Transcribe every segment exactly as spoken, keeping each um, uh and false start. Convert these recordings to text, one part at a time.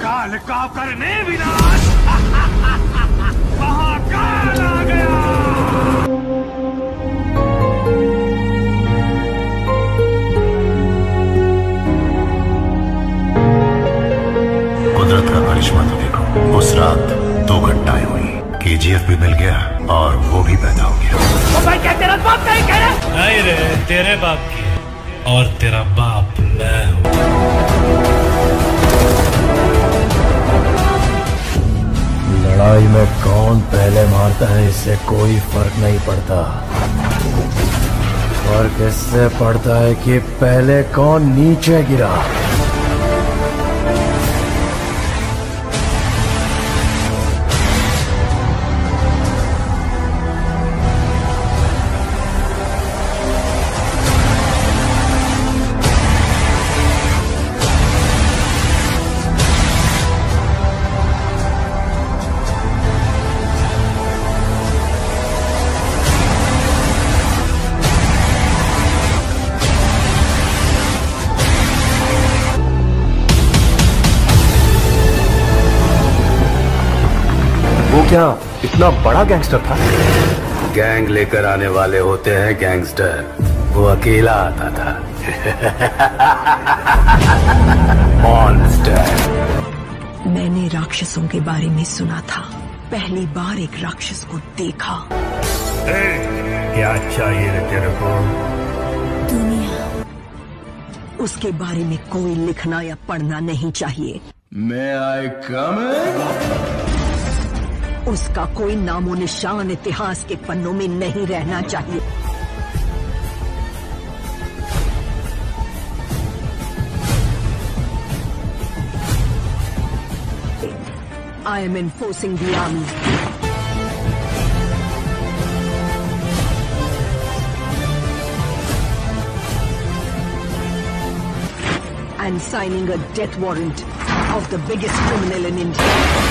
काल का करने विनाश। महाकाल आ गया। कुदरत का करिश्मा तो देखो, उस रात दो घटनाएं हुई। केजीएफ भी मिल गया और वो भी पैदा हो गया। ओ भाई, क्या तेरा बाप नहीं कह रहा? नहीं रे, तेरे बाप की और तेरा बाप मैं हूँ। लड़ाई में कौन पहले मारता है इससे कोई फर्क नहीं पड़ता। फर्क इससे पड़ता है कि पहले कौन नीचे गिरा। वो क्या इतना बड़ा गैंगस्टर था? गैंग लेकर आने वाले होते हैं गैंगस्टर, वो अकेला आता था। मॉन्स्टर। मैंने राक्षसों के बारे में सुना था, पहली बार एक राक्षस को देखा। क्या चाहिए रे तेरे को? दुनिया। उसके बारे में कोई लिखना या पढ़ना नहीं चाहिए। May I come in? उसका कोई नामो निशान इतिहास के पन्नों में नहीं रहना चाहिए। I am enforcing the army. And signing a death warrant of the biggest criminal in India.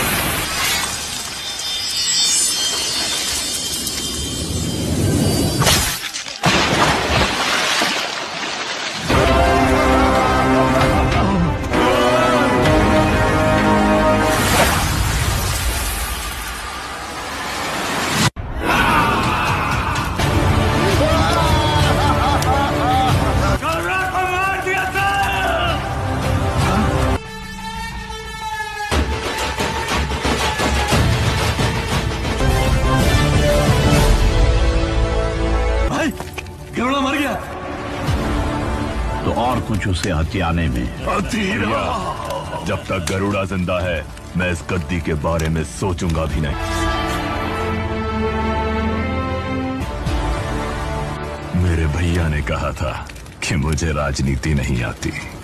Garuda मर गया तो और कुछ उसे हथियाने में। हथीरा। जब तक गरुड़ा जिंदा है मैं इस गद्दी के बारे में सोचूंगा भी नहीं। मेरे भैया ने कहा था कि मुझे राजनीति नहीं आती।